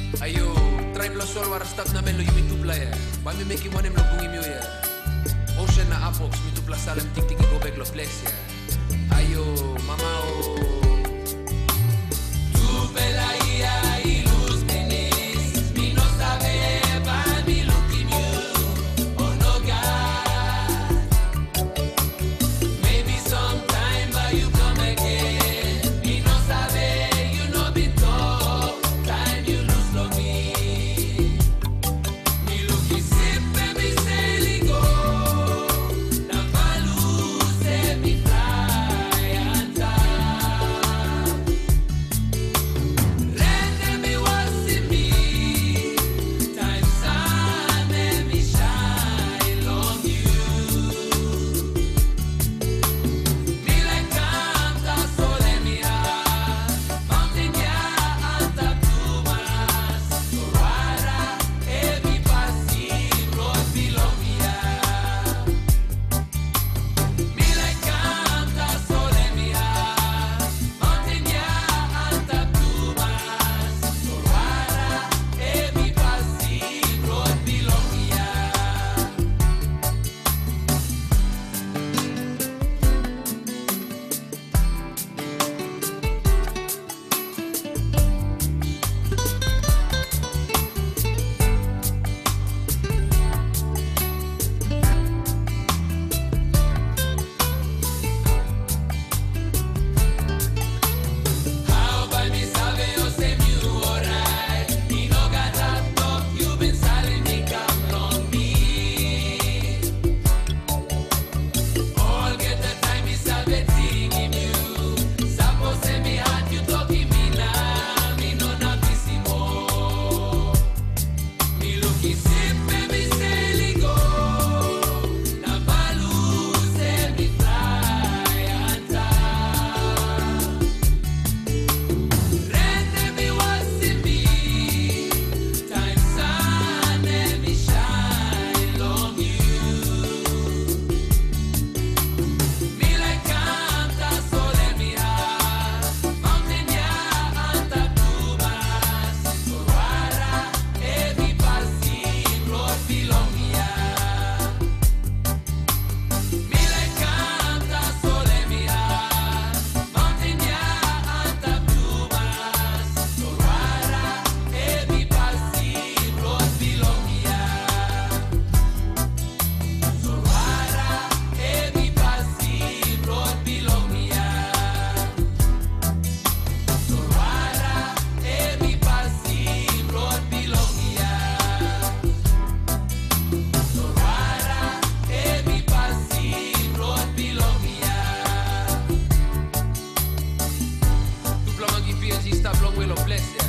Ayo, try plus sol war start na melo yumi tupla ya. Ba mi make monem lo bungi mi ya. Ocean na apox mi tupla salem tik tik go back lo place ya. Ayo, mama o. Tu pela ia y luz menes, mi no sabe ba mi looking you. Oh no God. Maybe sometime but you come again. Mi no sabe, you know be tough. Time you lose lo me. Mi looking sippe mi se li go. Na valu se mi fly anta. Rende mi was in me. Time sun and me shine on you. Mi like canta sole mia. Mountain ya anta plumas. Sorara e mi passi road below mia. Mi like canta sole mia. Mountain ya anta plumas. Sorara e mi passi road below mia. How by me sabe yo se mi alright. Me no got that talk, you been silent, me come on me. All get the time me sabe singing you. Sapo se mi heart you talking me now. Me no na visimo. Me looking sippe mi se li go. Na valu se mi fly anta. Rende mi was in me. Time sun and me shine on you. Mi like canta sole mia. Mountain ya anta plumas. Sorara e mi passi road below mia. Mi like canta sole mia. Mountain ya anta plumas. Sorara e mi passi road below mia. Sorara e mi passi road below mia. Sorara e mi passi road below mia. Sorara e mi passi road below mia. Tu plama ki PNG sta blog we lo bless ya.